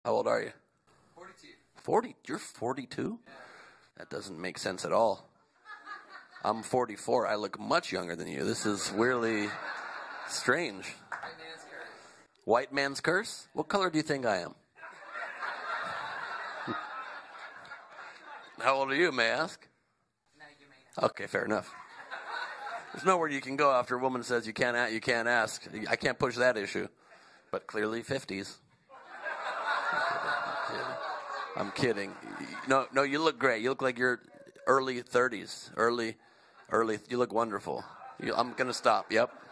How old are you? 40? You're 42? Yeah. That doesn't make sense at all. I'm 44. I look much younger than you. This is really strange. White man's curse. White man's curse? What color do you think I am? How old are you, may I ask? No, you may not. Okay, fair enough. There's nowhere you can go after a woman says you can't ask. I can't push that issue. But clearly 50s. I'm kidding. No, you look great. You look like you're early 30s. Early. You look wonderful. I'm going to stop. Yep.